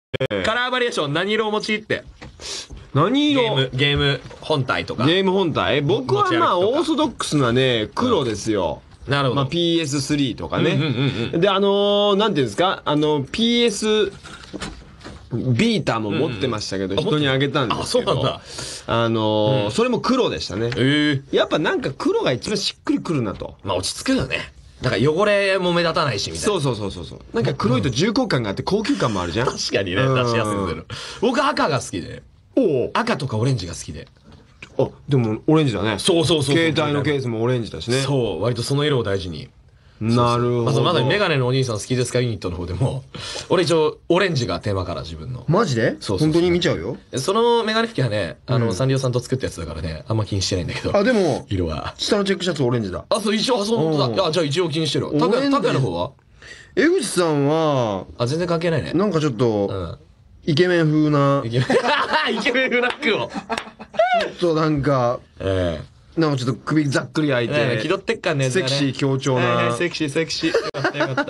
カラーバリエーション何色を用いて？ 何色？ ゲーム本体とか。 ゲーム本体？僕はまあ、 持ち歩きとかオーソドックスなね、黒ですよ。 なるほど。 まあ、PS3 とかね。 うんうんうんうんで、なんていうんですかPS、ビーターも持ってましたけど、人にあげたんですけど。 あ、そうなんだ。 それも黒でしたね。やっぱなんか黒が一番しっくりくるなと。 まあ落ち着くよね。だから汚れも目立たないしみたいな。 そうそうそうそう。なんか黒いと重厚感があって高級感もあるじゃん。 確かにね、出しやすいんだよ。僕赤が好きで。赤とかオレンジが好きで。 あ、でもオレンジだね。 そうそうそう。 携帯のケースもオレンジだしね。 そう、割とその色を大事に。 なるほど。 まだメガネのお兄さん好きですかユニットの方でも、俺一応オレンジがテーマカラー自分の。 マジで？ そう本当に見ちゃうよ。 そのメガネ拭きはね、サンリオさんと作ったやつだからね、あんま気にしてないんだけど。 あ、でも、 色は。 下のチェックシャツオレンジだ。 あ、そう、一応、そう、本当だ。あ、じゃあ一応気にしてるわ。タカの方は？ 江口さんは、 あ、全然関係ないね。 なんかちょっと、イケメン風な、 イケメンフラッグを。 ちょっとなんか、なんかちょっと首ざっくり開いて、 気取ってっかんね。 セクシー強調な。 セクシー。よかったよかった。